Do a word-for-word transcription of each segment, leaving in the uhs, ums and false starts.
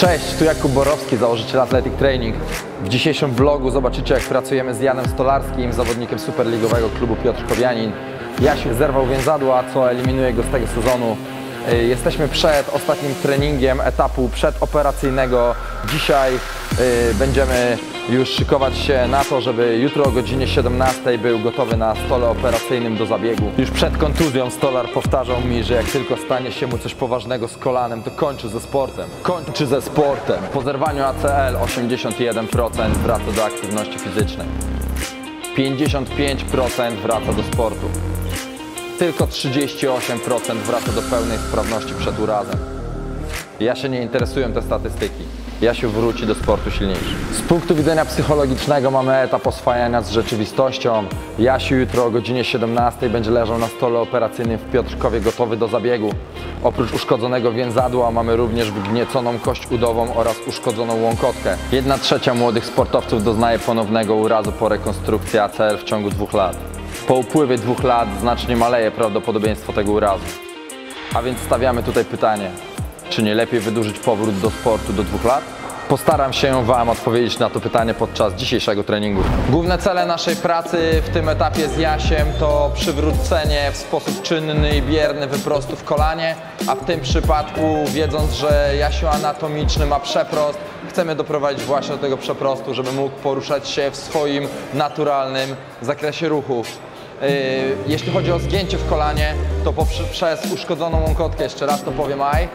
Cześć, tu Jakub Borowski, założyciel Athletic Training. W dzisiejszym vlogu zobaczycie, jak pracujemy z Janem Stolarskim, zawodnikiem superligowego klubu Piotrkowianin. Jasiu zerwał więzadła, co eliminuje go z tego sezonu. Jesteśmy przed ostatnim treningiem etapu przedoperacyjnego. Dzisiaj y, będziemy już szykować się na to, żeby jutro o godzinie siedemnastej był gotowy na stole operacyjnym do zabiegu. Już przed kontuzją Stolar powtarzał mi, że jak tylko stanie się mu coś poważnego z kolanem, to kończy ze sportem. Kończy ze sportem. Po zerwaniu A C L osiemdziesiąt jeden procent wraca do aktywności fizycznej. pięćdziesiąt pięć procent wraca do sportu. Tylko trzydzieści osiem procent wraca do pełnej sprawności przed urazem. Ja się nie interesują te statystyki. Jasiu wróci do sportu silniejszy. Z punktu widzenia psychologicznego mamy etap oswajania z rzeczywistością. Jasiu jutro o godzinie siedemnastej będzie leżał na stole operacyjnym w Piotrkowie gotowy do zabiegu. Oprócz uszkodzonego więzadła mamy również wygnieconą kość udową oraz uszkodzoną łąkotkę. Jedna trzecia młodych sportowców doznaje ponownego urazu po rekonstrukcji A C L w ciągu dwóch lat. Po upływie dwóch lat znacznie maleje prawdopodobieństwo tego urazu. A więc stawiamy tutaj pytanie, czy nie lepiej wydłużyć powrót do sportu do dwóch lat? Postaram się Wam odpowiedzieć na to pytanie podczas dzisiejszego treningu. Główne cele naszej pracy w tym etapie z Jasiem to przywrócenie w sposób czynny i bierny wyprostu w kolanie, a w tym przypadku, wiedząc, że Jasiu anatomiczny ma przeprost, chcemy doprowadzić właśnie do tego przeprostu, żeby mógł poruszać się w swoim naturalnym zakresie ruchów. Jeśli chodzi o zgięcie w kolanie, to poprzez uszkodzoną łąkotkę, jeszcze raz to powiem, aj.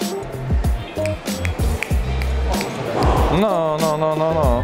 No, no, no, no, no.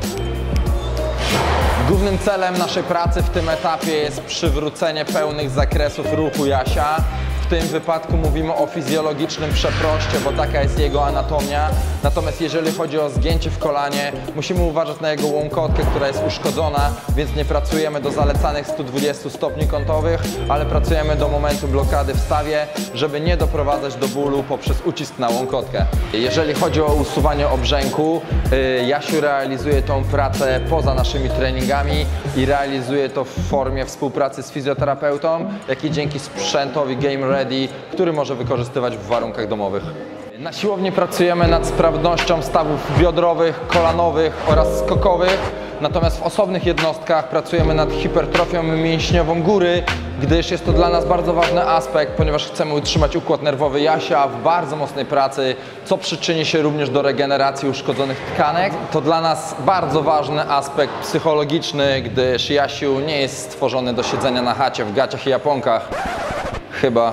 Głównym celem naszej pracy w tym etapie jest przywrócenie pełnych zakresów ruchu Jasia. W tym wypadku mówimy o fizjologicznym przeproście, bo taka jest jego anatomia. Natomiast jeżeli chodzi o zgięcie w kolanie, musimy uważać na jego łąkotkę, która jest uszkodzona, więc nie pracujemy do zalecanych stu dwudziestu stopni kątowych, ale pracujemy do momentu blokady w stawie, żeby nie doprowadzać do bólu poprzez ucisk na łąkotkę. Jeżeli chodzi o usuwanie obrzęku, Jasiu realizuje tą pracę poza naszymi treningami i realizuje to w formie współpracy z fizjoterapeutą, jak i dzięki sprzętowi Game Ready, który może wykorzystywać w warunkach domowych. Na siłowni pracujemy nad sprawnością stawów biodrowych, kolanowych oraz skokowych, natomiast w osobnych jednostkach pracujemy nad hipertrofią mięśniową góry, gdyż jest to dla nas bardzo ważny aspekt, ponieważ chcemy utrzymać układ nerwowy Jasia w bardzo mocnej pracy, co przyczyni się również do regeneracji uszkodzonych tkanek. To dla nas bardzo ważny aspekt psychologiczny, gdyż Jasiu nie jest stworzony do siedzenia na chacie w gaciach i japonkach. Chyba.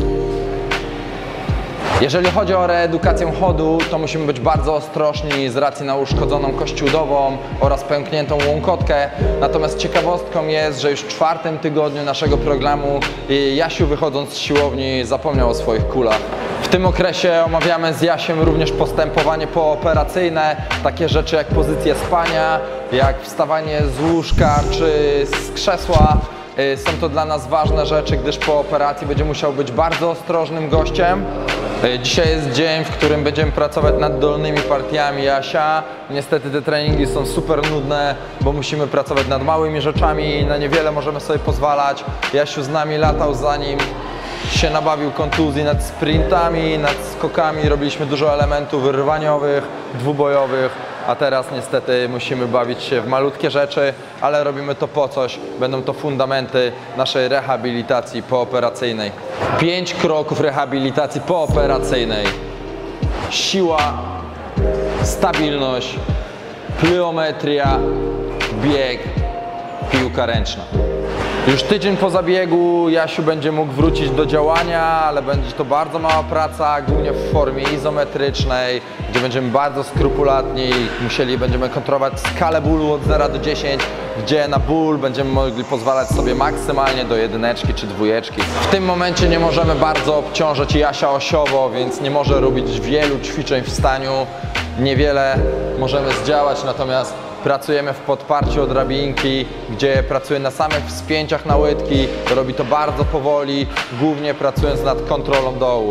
Jeżeli chodzi o reedukację chodu, to musimy być bardzo ostrożni z racji na uszkodzoną kość udową oraz pękniętą łąkotkę. Natomiast ciekawostką jest, że już w czwartym tygodniu naszego programu Jasiu, wychodząc z siłowni, zapomniał o swoich kulach. W tym okresie omawiamy z Jasiem również postępowanie pooperacyjne, takie rzeczy jak pozycje spania, jak wstawanie z łóżka czy z krzesła. Są to dla nas ważne rzeczy, gdyż po operacji będzie musiał być bardzo ostrożnym gościem. Dzisiaj jest dzień, w którym będziemy pracować nad dolnymi partiami Jasia. Niestety te treningi są super nudne, bo musimy pracować nad małymi rzeczami i na niewiele możemy sobie pozwalać. Jasiu z nami latał, zanim się nabawił kontuzji, nad sprintami, nad skokami. Robiliśmy dużo elementów rwaniowych, dwubojowych, a teraz niestety musimy bawić się w malutkie rzeczy, ale robimy to po coś. Będą to fundamenty naszej rehabilitacji pooperacyjnej. Pięć kroków rehabilitacji pooperacyjnej. Siła, stabilność, plyometria, bieg, piłka ręczna. Już tydzień po zabiegu Jasiu będzie mógł wrócić do działania, ale będzie to bardzo mała praca, głównie w formie izometrycznej, gdzie będziemy bardzo skrupulatni, musieli będziemy kontrolować skalę bólu od zera do dziesięciu, gdzie na ból będziemy mogli pozwalać sobie maksymalnie do jedyneczki czy dwójeczki. W tym momencie nie możemy bardzo obciążać Jasia osiowo, więc nie może robić wielu ćwiczeń w staniu. Niewiele możemy zdziałać, natomiast pracujemy w podparciu od drabinki, gdzie pracuje na samych wspięciach na łydki. Robi to bardzo powoli, głównie pracując nad kontrolą dołu.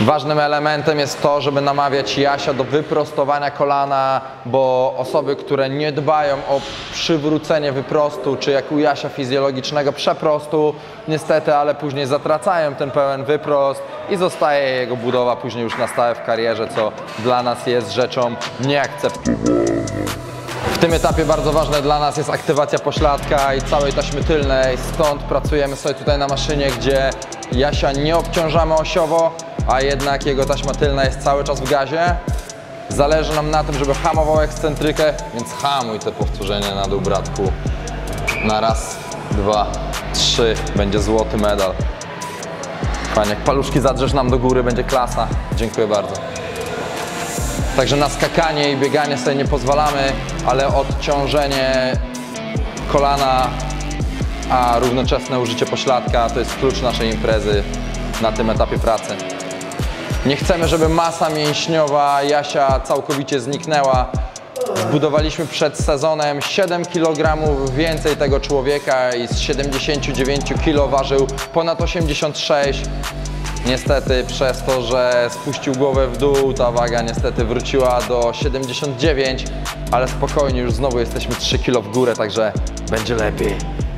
Ważnym elementem jest to, żeby namawiać Jasia do wyprostowania kolana, bo osoby, które nie dbają o przywrócenie wyprostu, czy jak u Jasia fizjologicznego przeprostu, niestety, ale później zatracają ten pełen wyprost i zostaje jego budowa później już na stałe w karierze, co dla nas jest rzeczą nieakceptowalną. W tym etapie bardzo ważne dla nas jest aktywacja pośladka i całej taśmy tylnej, stąd pracujemy sobie tutaj na maszynie, gdzie Jasia nie obciążamy osiowo, a jednak jego taśma tylna jest cały czas w gazie. Zależy nam na tym, żeby hamował ekscentrykę, więc hamuj te powtórzenia na dół, bratku. Na raz, dwa, trzy, będzie złoty medal. Fajnie, jak paluszki zadrzesz nam do góry, będzie klasa. Dziękuję bardzo. Także na skakanie i bieganie sobie nie pozwalamy, ale odciążenie kolana, a równoczesne użycie pośladka to jest klucz naszej imprezy na tym etapie pracy. Nie chcemy, żeby masa mięśniowa Jasia całkowicie zniknęła. Zbudowaliśmy przed sezonem siedem kilogramów więcej tego człowieka i z siedemdziesięciu dziewięciu kilo ważył ponad osiemdziesiąt sześć. Niestety przez to, że spuścił głowę w dół, ta waga niestety wróciła do siedemdziesięciu dziewięciu, ale spokojnie, już znowu jesteśmy trzy kilo w górę, także będzie lepiej.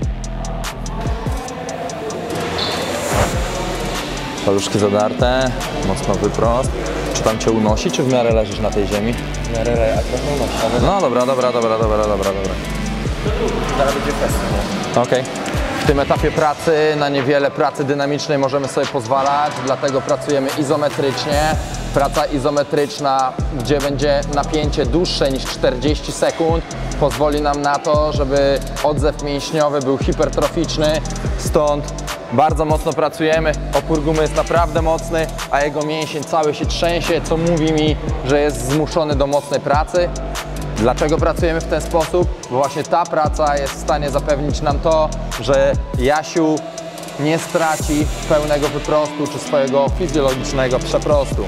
Paluszki zadarte, mocno wyprost. Czy tam cię unosi, czy w miarę leżysz na tej ziemi? W miarę a trochę unosi. No dobra, dobra, dobra, dobra, dobra, dobra. Zaraz będzie kwestia, nie? Okej. W tym etapie pracy na niewiele pracy dynamicznej możemy sobie pozwalać, dlatego pracujemy izometrycznie. Praca izometryczna, gdzie będzie napięcie dłuższe niż czterdzieści sekund, pozwoli nam na to, żeby odzew mięśniowy był hipertroficzny, stąd bardzo mocno pracujemy. Opór gumy jest naprawdę mocny, a jego mięsień cały się trzęsie, co mówi mi, że jest zmuszony do mocnej pracy. Dlaczego pracujemy w ten sposób? Bo właśnie ta praca jest w stanie zapewnić nam to, że Jasiu nie straci pełnego wyprostu czy swojego fizjologicznego przeprostu.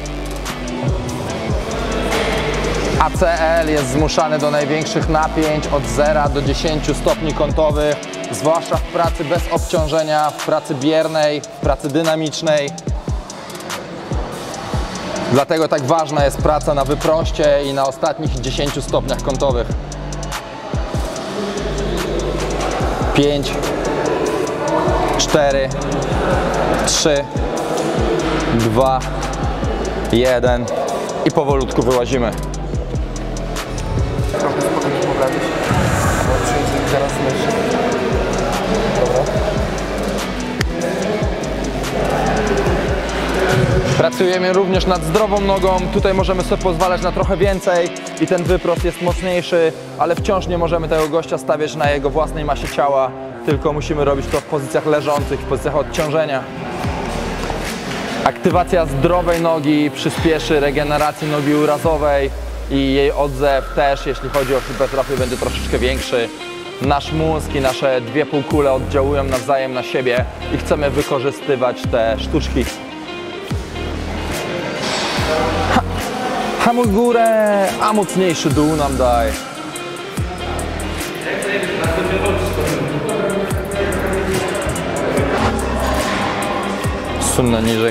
A C L jest zmuszany do największych napięć od zera do dziesięciu stopni kątowych, zwłaszcza w pracy bez obciążenia, w pracy biernej, w pracy dynamicznej. Dlatego tak ważna jest praca na wyproście i na ostatnich dziesięciu stopniach kątowych. pięć, cztery, trzy, dwa, jeden i powolutku wyłazimy. Trochę spokojnie poprawić. Bo zaraz leży. Dobra. Pracujemy również nad zdrową nogą, tutaj możemy sobie pozwalać na trochę więcej i ten wyprost jest mocniejszy, ale wciąż nie możemy tego gościa stawiać na jego własnej masie ciała, tylko musimy robić to w pozycjach leżących, w pozycjach odciążenia. Aktywacja zdrowej nogi przyspieszy regenerację nogi urazowej i jej odzew też, jeśli chodzi o hipertrofię, będzie troszeczkę większy. Nasz mózg i nasze dwie półkule oddziałują nawzajem na siebie i chcemy wykorzystywać te sztuczki. Ha, hamuj górę, a mocniejszy dół nam daj. Sunę niżej.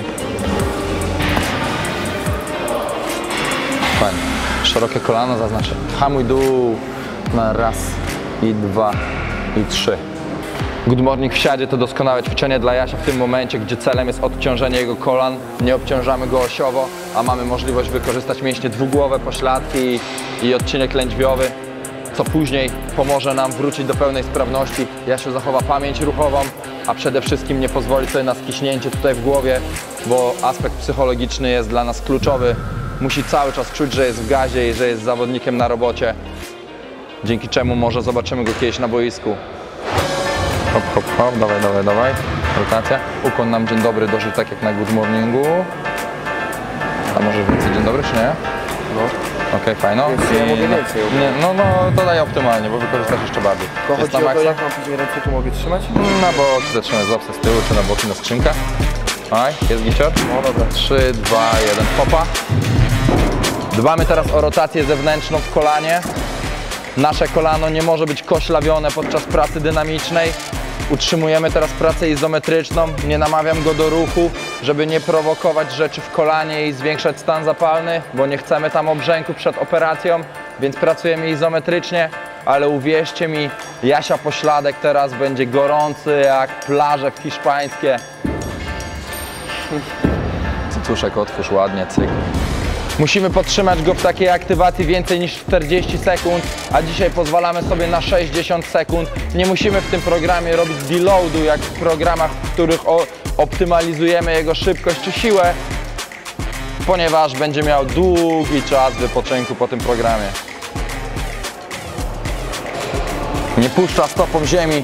Fajnie. Szerokie kolano zaznaczę. Hamuj dół na raz i dwa i trzy. Good morning w siadzie to doskonałe ćwiczenie dla Jasia w tym momencie, gdzie celem jest odciążenie jego kolan. Nie obciążamy go osiowo, a mamy możliwość wykorzystać mięśnie dwugłowe, pośladki i odcinek lędźwiowy, co później pomoże nam wrócić do pełnej sprawności. Jasiu zachowa pamięć ruchową, a przede wszystkim nie pozwoli sobie na skiśnięcie tutaj w głowie, bo aspekt psychologiczny jest dla nas kluczowy. Musi cały czas czuć, że jest w gazie i że jest zawodnikiem na robocie, dzięki czemu może zobaczymy go kiedyś na boisku. Hop, hop, hop, dawaj, dawaj, dawaj. Rotacja. Ukłon nam dzień dobry dożył tak jak na good morningu. A może więcej dzień dobry, czy nie? No. Okej, okay, fajno. Więc ja mogę więcej. Nie, no, no, to daj optymalnie, bo wykorzystasz jeszcze bardziej. To Jest chodzi na o to, maksa? jak mam później ręce tu mogę trzymać? Na boki zatrzymaj z obsa z tyłu, czy na boki na skrzynkach. Oj, jest gicior? No dobra. trzy, dwa, jeden, popa. Dbamy teraz o rotację zewnętrzną w kolanie. Nasze kolano nie może być koślawione podczas pracy dynamicznej. Utrzymujemy teraz pracę izometryczną, nie namawiam go do ruchu, żeby nie prowokować rzeczy w kolanie i zwiększać stan zapalny, bo nie chcemy tam obrzęku przed operacją, więc pracujemy izometrycznie, ale uwierzcie mi, Jasia Pośladek teraz będzie gorący jak plaże hiszpańskie. Cycuszek, otwórz ładnie, cyk. Musimy podtrzymać go w takiej aktywacji więcej niż czterdzieści sekund, a dzisiaj pozwalamy sobie na sześćdziesiąt sekund. Nie musimy w tym programie robić deloadu, jak w programach, w których o, optymalizujemy jego szybkość czy siłę, ponieważ będzie miał długi czas wypoczynku po tym programie. Nie puszcza stopą ziemi.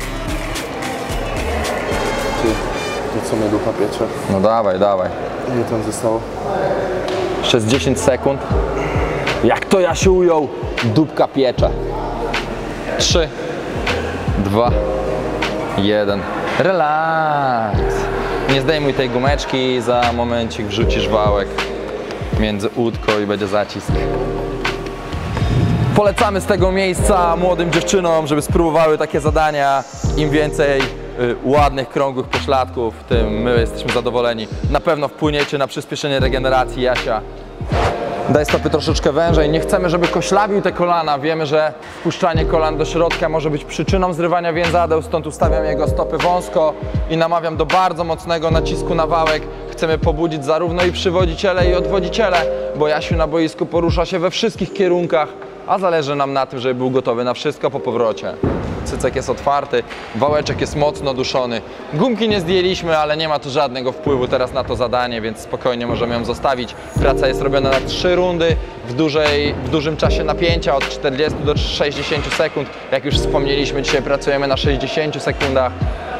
Ty, to co mnie ducha piecze? No dawaj, dawaj. Ile tam zostało? Jeszcze z dziesięć sekund. Jak to ja się ujął? Dupka piecze. trzy, dwa, jeden. Relaks. Nie zdejmuj tej gumeczki, za momencik wrzucisz wałek między łódko i będzie zacisk. Polecamy z tego miejsca młodym dziewczynom, żeby spróbowały takie zadania. Im więcej y, ładnych, krągłych pośladków, tym my jesteśmy zadowoleni. Na pewno wpłyniecie na przyspieszenie regeneracji Jasia. Daj stopy troszeczkę wężej. Nie chcemy, żeby koślawił te kolana. Wiemy, że wpuszczanie kolan do środka może być przyczyną zrywania więzadeł, stąd ustawiam jego stopy wąsko i namawiam do bardzo mocnego nacisku na wałek. Chcemy pobudzić zarówno i przywodziciele, i odwodziciele, bo Jasiu na boisku porusza się we wszystkich kierunkach, a zależy nam na tym, żeby był gotowy na wszystko po powrocie. Cycek jest otwarty, wałeczek jest mocno duszony. Gumki nie zdjęliśmy, ale nie ma tu żadnego wpływu teraz na to zadanie, więc spokojnie możemy ją zostawić. Praca jest robiona na trzy rundy w, dużej, w dużym czasie napięcia, od czterdziestu do sześćdziesięciu sekund. Jak już wspomnieliśmy, dzisiaj pracujemy na sześćdziesięciu sekundach.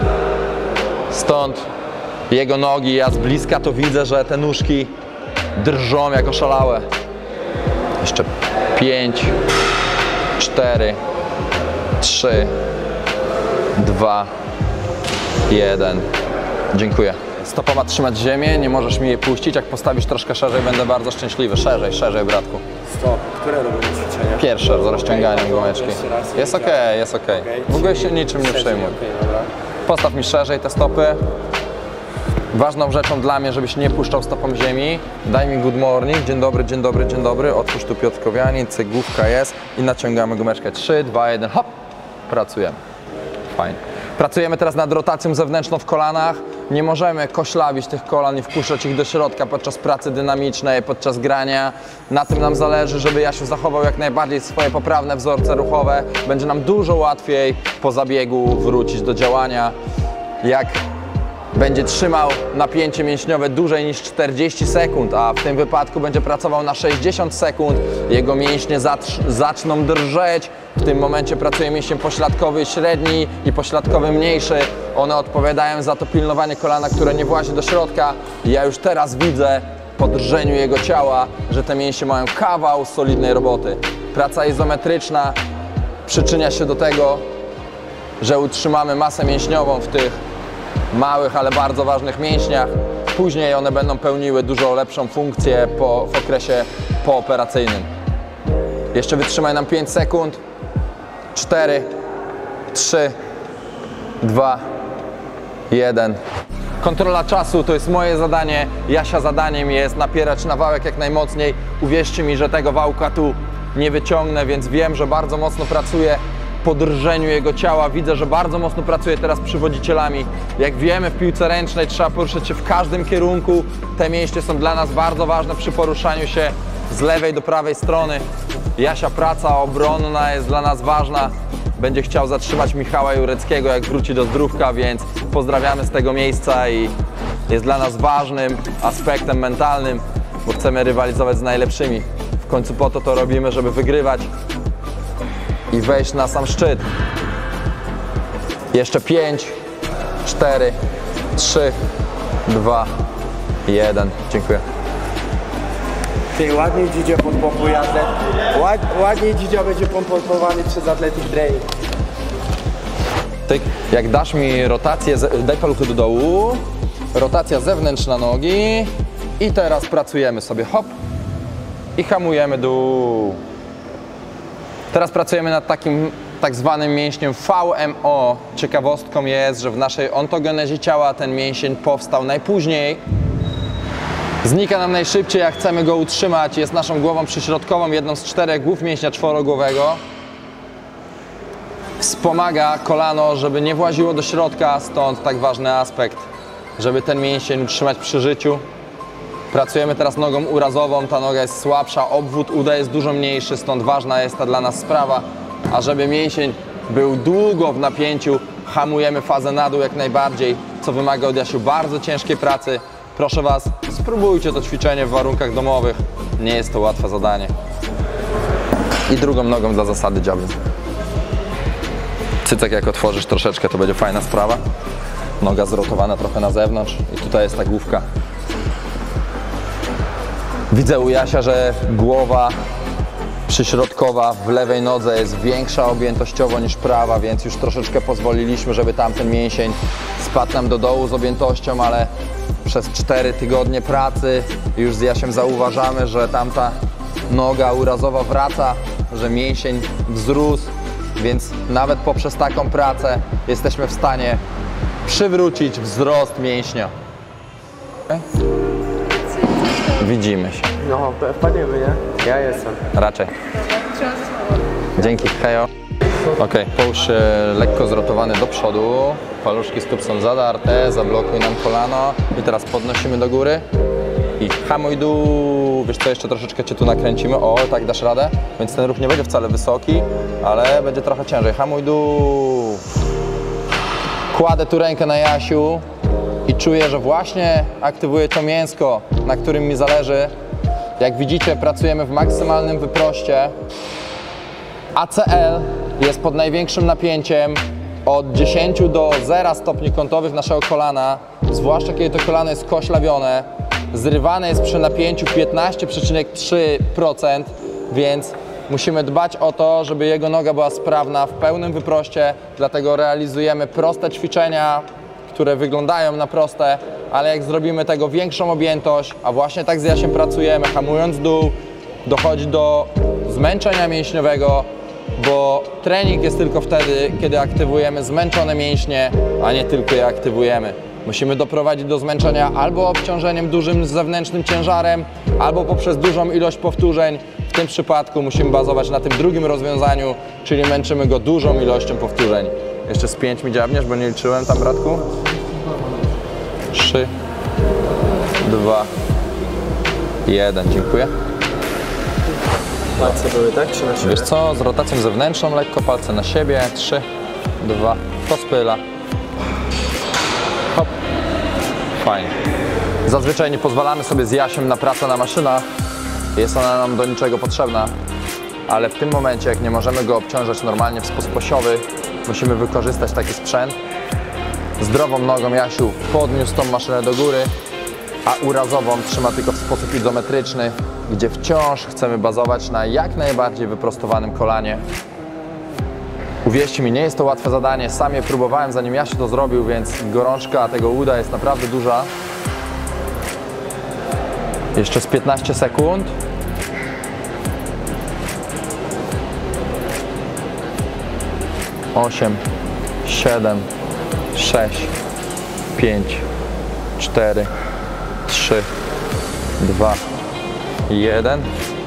Stąd jego nogi, ja z bliska to widzę, że te nóżki drżą jak oszalałe. Jeszcze pięć, cztery, trzy, dwa, jeden. Dziękuję. Stopa ma trzymać ziemię, nie możesz mi jej puścić. Jak postawisz troszkę szerzej, będę bardzo szczęśliwy. Szerzej, szerzej, bratku. Stop. Które robimy ćwiczenia? Pierwsze, z rozciąganiem gumeczki. Jest ok, jest ok. W ogóle się niczym nie przejmuj. Postaw mi szerzej te stopy. Ważną rzeczą dla mnie, żebyś nie puszczał stopą ziemi. Daj mi good morning, dzień dobry, dzień dobry, dzień dobry. Otwórz tu Piotr Kowianin, cygłówka jest i naciągamy gumeczkę. trzy, dwa, jeden, hop. Pracujemy. Fajnie. Pracujemy teraz nad rotacją zewnętrzną w kolanach. Nie możemy koślawić tych kolan i wpuszczać ich do środka podczas pracy dynamicznej, podczas grania. Na tym nam zależy, żeby Jasiu zachował jak najbardziej swoje poprawne wzorce ruchowe. Będzie nam dużo łatwiej po zabiegu wrócić do działania. Jak będzie trzymał napięcie mięśniowe dłużej niż czterdzieści sekund, a w tym wypadku będzie pracował na sześćdziesiąt sekund. Jego mięśnie zaczną drżeć. W tym momencie pracuje mięsień pośladkowy średni i pośladkowy mniejszy. One odpowiadają za to pilnowanie kolana, które nie włazi do środka. I ja już teraz widzę po drżeniu jego ciała, że te mięśnie mają kawał solidnej roboty. Praca izometryczna przyczynia się do tego, że utrzymamy masę mięśniową w tych małych, ale bardzo ważnych mięśniach. Później one będą pełniły dużo lepszą funkcję po, w okresie pooperacyjnym. Jeszcze wytrzymaj nam pięć sekund. cztery, trzy, dwa, jeden. Kontrola czasu to jest moje zadanie. Jasia zadaniem jest napierać na wałek jak najmocniej. Uwierzcie mi, że tego wałka tu nie wyciągnę, więc wiem, że bardzo mocno pracuję po drżeniu jego ciała. Widzę, że bardzo mocno pracuje teraz przywodzicielami. Jak wiemy, w piłce ręcznej trzeba poruszać się w każdym kierunku. Te mięśnie są dla nas bardzo ważne przy poruszaniu się z lewej do prawej strony. Jasia praca obronna jest dla nas ważna. Będzie chciał zatrzymać Michała Jureckiego, jak wróci do zdrówka, więc pozdrawiamy z tego miejsca i jest dla nas ważnym aspektem mentalnym, bo chcemy rywalizować z najlepszymi. W końcu po to to robimy, żeby wygrywać i wejść na sam szczyt. Jeszcze pięć, cztery, trzy, dwa, jeden. Dziękuję. Ty, ładnie Dzidzia podpompuje atlet. Ład, ładnie Dzidzia będzie pompowany przez Athletic Brain. Tyk. Jak dasz mi rotację, daj paluchy do dołu, rotacja zewnętrzna nogi i teraz pracujemy sobie hop i hamujemy dół. Teraz pracujemy nad takim tak zwanym mięśniem V M O. Ciekawostką jest, że w naszej ontogenezie ciała ten mięsień powstał najpóźniej. Znika nam najszybciej, jak chcemy go utrzymać. Jest naszą głową przyśrodkową, jedną z czterech głów mięśnia czworogłowego. Wspomaga kolano, żeby nie właziło do środka, stąd tak ważny aspekt, żeby ten mięsień utrzymać przy życiu. Pracujemy teraz nogą urazową, ta noga jest słabsza, obwód uda jest dużo mniejszy, stąd ważna jest ta dla nas sprawa. A żeby mięsień był długo w napięciu, hamujemy fazę na dół jak najbardziej, co wymaga od Jasiu bardzo ciężkiej pracy. Proszę Was, spróbujcie to ćwiczenie w warunkach domowych. Nie jest to łatwe zadanie. I drugą nogą dla zasady dziabnij. Cycek jak otworzysz troszeczkę, to będzie fajna sprawa. Noga zrotowana trochę na zewnątrz i tutaj jest ta główka. Widzę u Jasia, że głowa przyśrodkowa w lewej nodze jest większa objętościowo niż prawa, więc już troszeczkę pozwoliliśmy, żeby tamten mięsień spadł nam do dołu z objętością, ale przez cztery tygodnie pracy już z Jasiem zauważamy, że tamta noga urazowa wraca, że mięsień wzrósł, więc nawet poprzez taką pracę jesteśmy w stanie przywrócić wzrost mięśnia. Okay? Widzimy się. No, wpadniemy, nie? Ja jestem. Raczej. Dzięki, hejo. Ok, połóż się lekko zrotowany do przodu. Paluszki stóp są zadarte, zablokuj nam kolano. I teraz podnosimy do góry. I hamuj dół. Wiesz co, jeszcze troszeczkę Cię tu nakręcimy. O, tak dasz radę. Więc ten ruch nie będzie wcale wysoki, ale będzie trochę ciężej. Hamuj dół. Kładę tu rękę na Jasiu i czuję, że właśnie aktywuję to mięsko, na którym mi zależy. Jak widzicie, pracujemy w maksymalnym wyproście. A C L jest pod największym napięciem od dziesięciu do zera stopni kątowych naszego kolana, zwłaszcza kiedy to kolano jest koślawione. Zrywane jest przy napięciu piętnaście przecinek trzy procent, więc musimy dbać o to, żeby jego noga była sprawna w pełnym wyproście, dlatego realizujemy proste ćwiczenia, które wyglądają na proste, ale jak zrobimy tego większą objętość, a właśnie tak z Jasiem pracujemy, hamując dół, dochodzi do zmęczenia mięśniowego, bo trening jest tylko wtedy, kiedy aktywujemy zmęczone mięśnie, a nie tylko je aktywujemy. Musimy doprowadzić do zmęczenia albo obciążeniem dużym zewnętrznym ciężarem, albo poprzez dużą ilość powtórzeń. W tym przypadku musimy bazować na tym drugim rozwiązaniu, czyli męczymy go dużą ilością powtórzeń. Jeszcze z pięć mi dziabniesz, bo nie liczyłem tam, bratku. Trzy, dwa, jeden. Dziękuję. Palce były, tak? Czy na siebie? Wiesz co, z rotacją zewnętrzną, lekko palce na siebie. Trzy, dwa, to spyla. Hop. Fajnie. Zazwyczaj nie pozwalamy sobie z Jasiem na pracę na maszynach. Jest ona nam do niczego potrzebna. Ale w tym momencie, jak nie możemy go obciążać normalnie w sposób osiowy, musimy wykorzystać taki sprzęt. Zdrową nogą Jasiu podniósł tą maszynę do góry, a urazową trzyma tylko w sposób izometryczny, gdzie wciąż chcemy bazować na jak najbardziej wyprostowanym kolanie. Uwierzcie mi, nie jest to łatwe zadanie, sam je próbowałem zanim Jasiu to zrobił, więc gorączka tego uda jest naprawdę duża. Jeszcze z piętnaście sekund. osiem, siedem, sześć, pięć, cztery, trzy, dwa, jeden.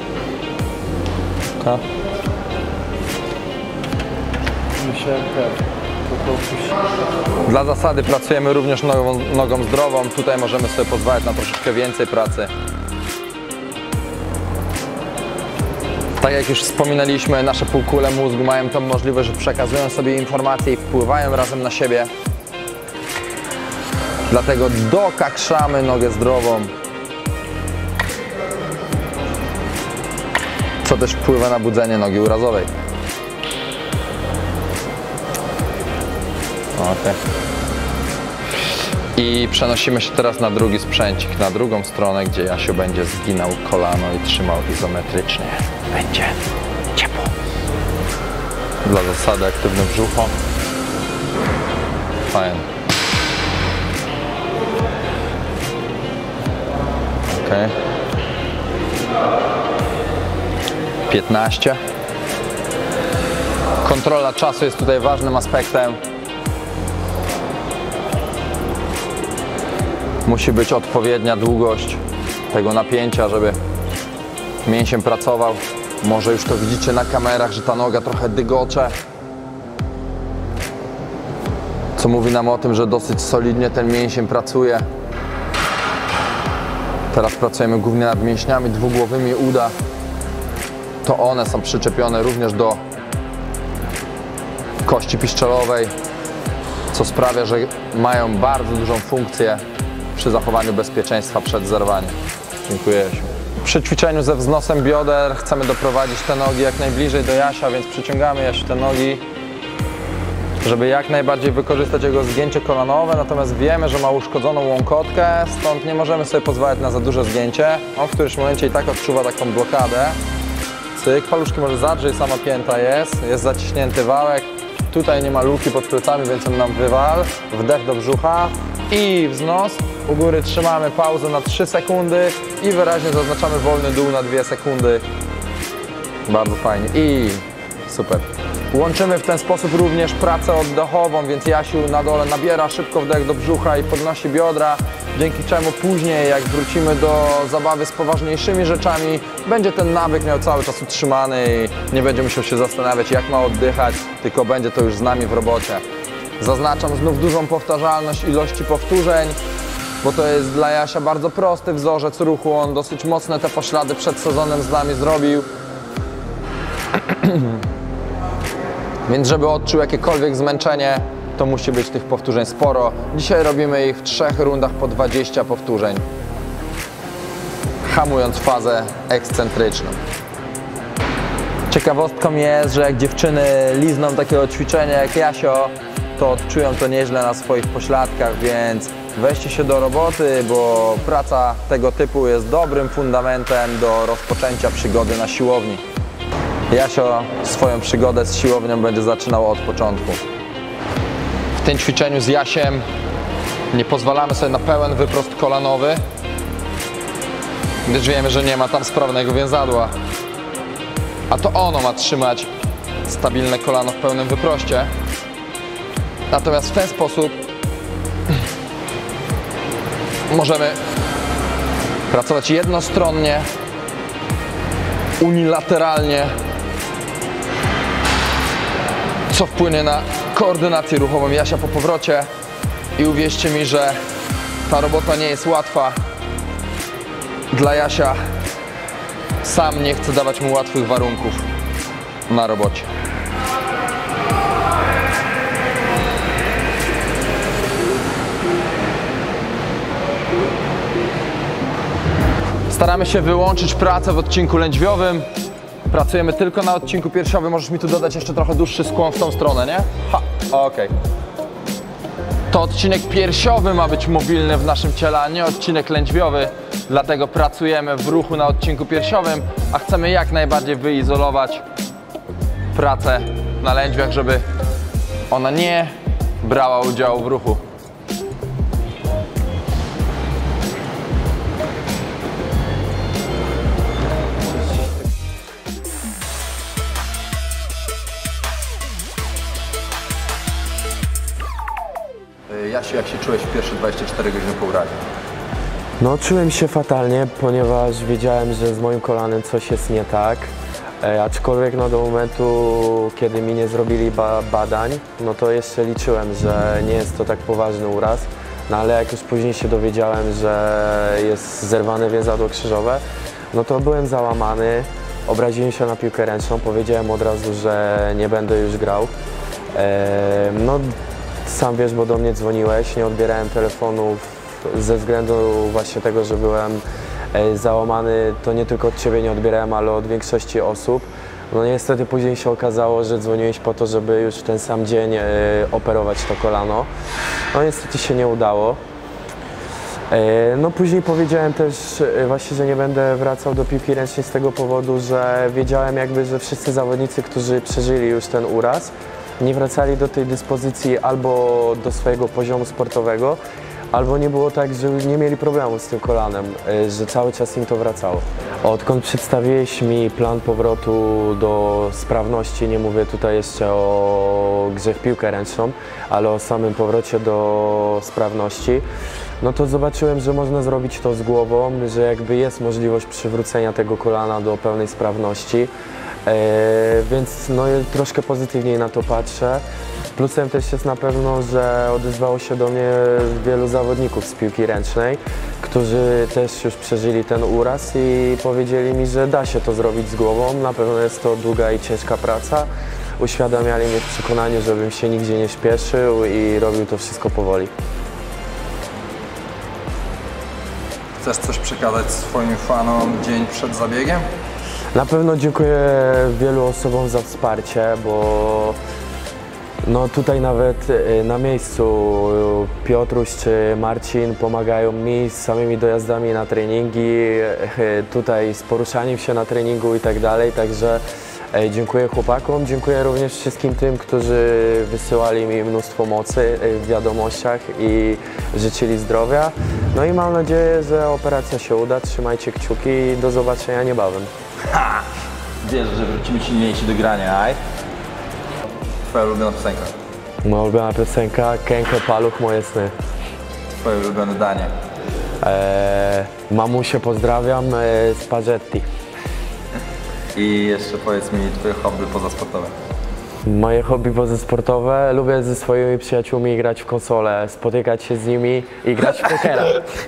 Okay. Dla zasady pracujemy również nogą, nogą zdrową. Tutaj możemy sobie pozwalać na troszeczkę więcej pracy. Tak jak już wspominaliśmy, nasze półkule mózgu mają tą możliwość, że przekazują sobie informacje i wpływają razem na siebie. Dlatego dokakrzamy nogę zdrową, co też wpływa na budzenie nogi urazowej. Okay. I przenosimy się teraz na drugi sprzęcik, na drugą stronę, gdzie Jasiu będzie zginał kolano i trzymał izometrycznie. Będzie ciepło. Dla zasady aktywne brzucho. Fajnie. Ok. piętnaście. Kontrola czasu jest tutaj ważnym aspektem. Musi być odpowiednia długość tego napięcia, żeby mięsień pracował. Może już to widzicie na kamerach, że ta noga trochę dygocze. Co mówi nam o tym, że dosyć solidnie ten mięsień pracuje. Teraz pracujemy głównie nad mięśniami dwugłowymi uda. To one są przyczepione również do kości piszczelowej, co sprawia, że mają bardzo dużą funkcję przy zachowaniu bezpieczeństwa przed zerwaniem. Dziękuję, Jasiu. Przy ćwiczeniu ze wznosem bioder chcemy doprowadzić te nogi jak najbliżej do Jasia, więc przyciągamy Jasiu te nogi, żeby jak najbardziej wykorzystać jego zgięcie kolanowe, natomiast wiemy, że ma uszkodzoną łąkotkę, stąd nie możemy sobie pozwalać na za duże zgięcie. On w którymś momencie i tak odczuwa taką blokadę. Cyk, paluszki może zadrzeć, sama pięta jest, jest zaciśnięty wałek. Tutaj nie ma luki pod plecami, więc on nam wywal. Wdech do brzucha i wznos. U góry trzymamy pauzę na trzy sekundy i wyraźnie zaznaczamy wolny dół na dwie sekundy. Bardzo fajnie i super. Łączymy w ten sposób również pracę oddechową, więc Jasiu na dole nabiera szybko wdech do brzucha i podnosi biodra, dzięki czemu później jak wrócimy do zabawy z poważniejszymi rzeczami, będzie ten nawyk miał cały czas utrzymany i nie będzie musiał się zastanawiać, jak ma oddychać, tylko będzie to już z nami w robocie. Zaznaczam znów dużą powtarzalność ilości powtórzeń, bo to jest dla Jasia bardzo prosty wzorzec ruchu, on dosyć mocne te poślady przed sezonem z nami zrobił. Więc żeby odczuł jakiekolwiek zmęczenie, to musi być tych powtórzeń sporo. Dzisiaj robimy ich w trzech rundach po dwadzieścia powtórzeń, hamując fazę ekscentryczną. Ciekawostką jest, że jak dziewczyny lizną takiego ćwiczenia jak Jasio, to odczują to nieźle na swoich pośladkach, więc weźcie się do roboty, bo praca tego typu jest dobrym fundamentem do rozpoczęcia przygody na siłowni. Jasio swoją przygodę z siłownią będzie zaczynał od początku. W tym ćwiczeniu z Jasiem nie pozwalamy sobie na pełen wyprost kolanowy, gdyż wiemy, że nie ma tam sprawnego więzadła. A to ono ma trzymać stabilne kolano w pełnym wyproście. Natomiast w ten sposób możemy pracować jednostronnie, unilateralnie, co wpłynie na koordynację ruchową Jasia po powrocie i uwierzcie mi, że ta robota nie jest łatwa. Dla Jasia sam nie chcę dawać mu łatwych warunków na robocie. Staramy się wyłączyć pracę w odcinku lędźwiowym. Pracujemy tylko na odcinku piersiowym. Możesz mi tu dodać jeszcze trochę dłuższy skłon w tą stronę, nie? Ha, okej. Okay. To odcinek piersiowy ma być mobilny w naszym ciele, a nie odcinek lędźwiowy. Dlatego pracujemy w ruchu na odcinku piersiowym, a chcemy jak najbardziej wyizolować pracę na lędźwiach, żeby ona nie brała udziału w ruchu. Jasiu, jak się czułeś w pierwsze dwadzieścia cztery godziny po urazie? No, czułem się fatalnie, ponieważ wiedziałem, że z moim kolanem coś jest nie tak. E, aczkolwiek no, do momentu, kiedy mi nie zrobili ba badań, no to jeszcze liczyłem, że nie jest to tak poważny uraz. No ale jak już później się dowiedziałem, że jest zerwane więzadło krzyżowe, no to byłem załamany, obraziłem się na piłkę ręczną, powiedziałem od razu, że nie będę już grał. E, no, sam wiesz, bo do mnie dzwoniłeś, nie odbierałem telefonów ze względu właśnie tego, że byłem załamany. To nie tylko od Ciebie nie odbierałem, ale od większości osób. No niestety później się okazało, że dzwoniłeś po to, żeby już w ten sam dzień operować to kolano. No niestety się nie udało. No później powiedziałem też właśnie, że nie będę wracał do piłki ręcznej z tego powodu, że wiedziałem jakby, że wszyscy zawodnicy, którzy przeżyli już ten uraz, nie wracali do tej dyspozycji albo do swojego poziomu sportowego, albo nie było tak, że nie mieli problemu z tym kolanem, y, że cały czas im to wracało. Odkąd przedstawiłeś mi plan powrotu do sprawności, nie mówię tutaj jeszcze o grze w piłkę ręczną, ale o samym powrocie do sprawności, no to zobaczyłem, że można zrobić to z głową, że jakby jest możliwość przywrócenia tego kolana do pełnej sprawności, e, więc no, troszkę pozytywniej na to patrzę. Plusem też jest na pewno, że odezwało się do mnie wielu zawodników z piłki ręcznej, którzy też już przeżyli ten uraz i powiedzieli mi, że da się to zrobić z głową. Na pewno jest to długa i ciężka praca. Uświadamiali mnie w przekonaniu, żebym się nigdzie nie śpieszył i robił to wszystko powoli. Chcesz coś przekazać swoim fanom dzień przed zabiegiem? Na pewno dziękuję wielu osobom za wsparcie, bo no tutaj nawet na miejscu Piotruś czy Marcin pomagają mi z samymi dojazdami na treningi, tutaj z poruszaniem się na treningu i tak dalej, także dziękuję chłopakom, dziękuję również wszystkim tym, którzy wysyłali mi mnóstwo mocy w wiadomościach i życzyli zdrowia. No i mam nadzieję, że operacja się uda, trzymajcie kciuki i do zobaczenia niebawem. Ha! Wiesz, że wrócimy silniejsi do grania, aj? Twoja ulubiona piosenka? Moja ulubiona piosenka, Kękę Paluch, moje sny. Twoje ulubione danie? Eee, mamusię pozdrawiam e, spaghetti. I jeszcze powiedz mi twoje hobby pozasportowe. Moje hobby pozasportowe, lubię ze swoimi przyjaciółmi grać w konsolę, spotykać się z nimi i grać w pokera.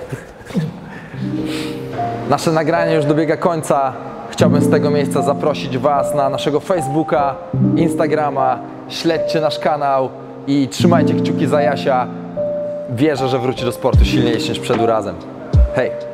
Nasze nagranie już dobiega końca. Chciałbym z tego miejsca zaprosić Was na naszego Facebooka, Instagrama. Śledźcie nasz kanał i trzymajcie kciuki za Jasia. Wierzę, że wróci do sportu silniejszy niż przed urazem. Hej!